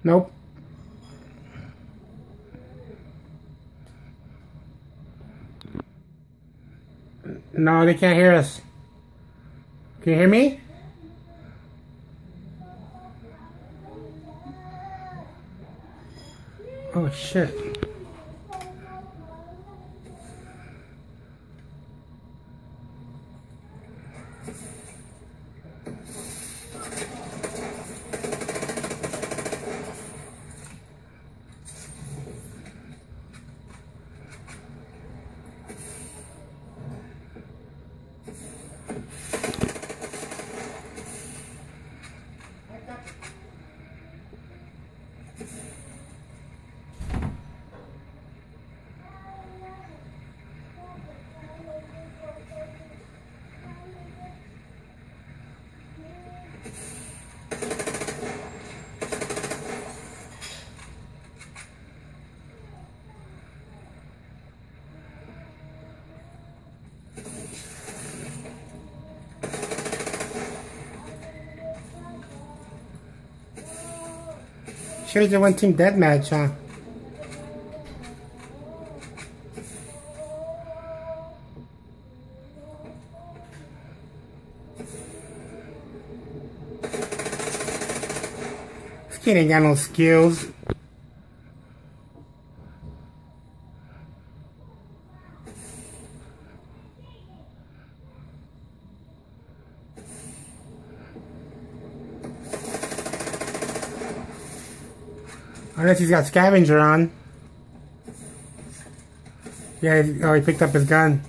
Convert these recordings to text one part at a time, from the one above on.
Nope. No, they can't hear us. Can you hear me? Oh shit. Should've just went team deathmatch, huh? This kid ain't got no skills. Unless he's got scavenger on. Yeah, oh, he picked up his gun.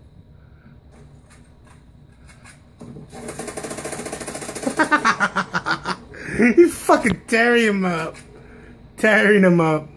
He's fucking tearing him up. Tearing him up.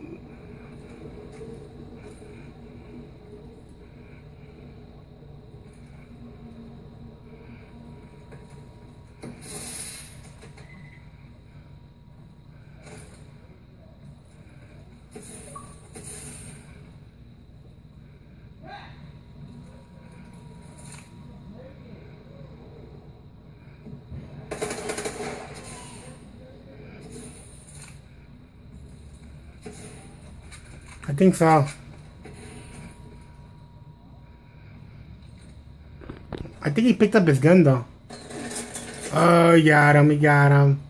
I think so. I think he picked up his gun though. Oh, he got him, he got him.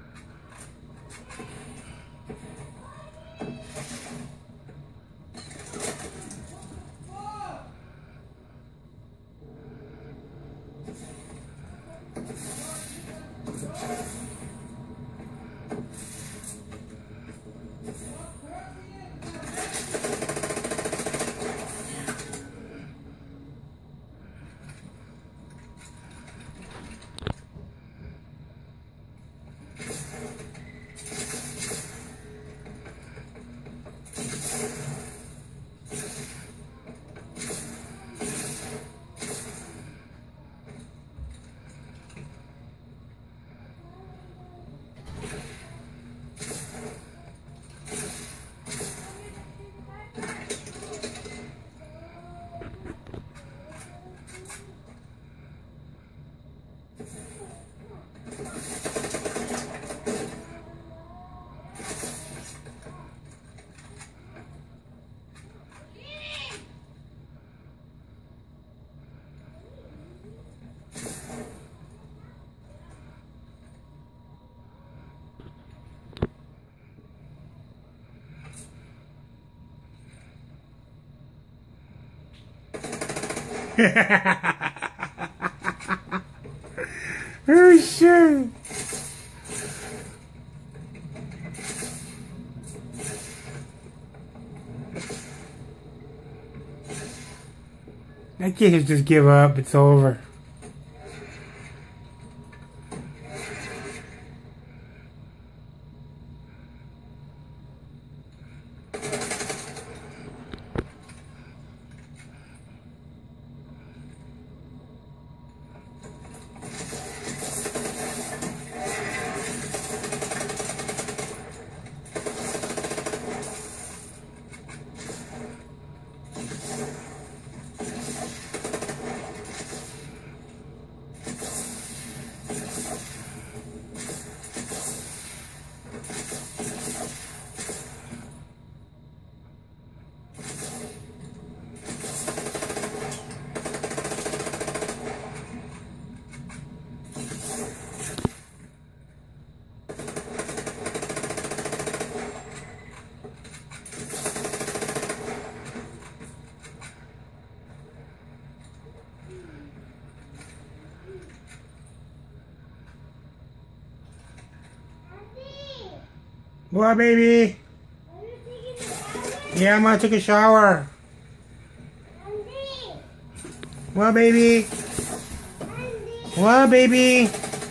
Oh shit. That kid should just give up. It's over. What, baby? Yeah, I'm gonna take a shower. What, baby? What, baby?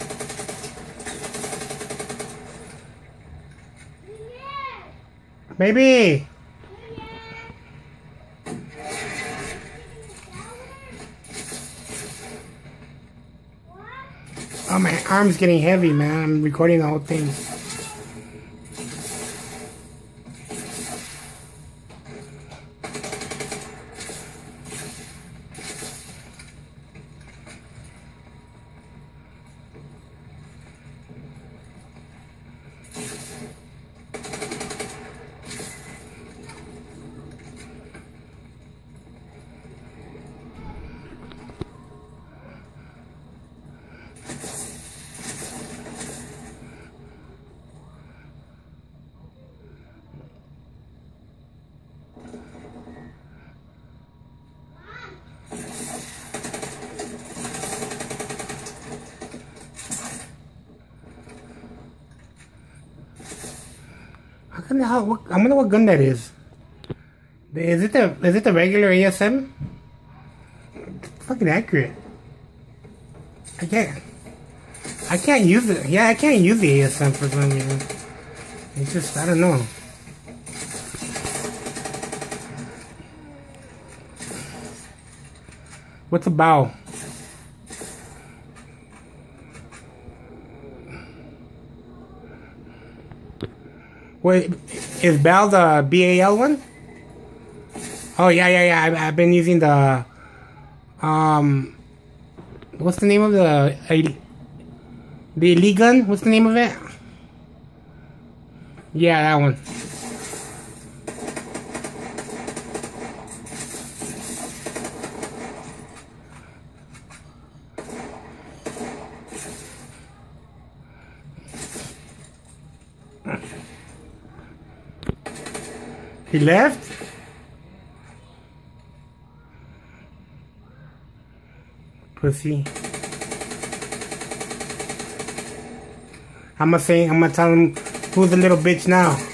Baby! Oh, my arm's getting heavy, man. I'm recording the whole thing. I wonder what gun that is. Is it the regular ASM? It's fucking accurate. I can't use it. Yeah, I can't use the ASM for some reason. It's just, I don't know. What's a bow? Wait, is BAL the BAL one? Oh yeah. I've been using the what's the name of the elite gun? What's the name of it? Yeah, that one. He left? Pussy. I'm gonna tell him who's the little bitch now.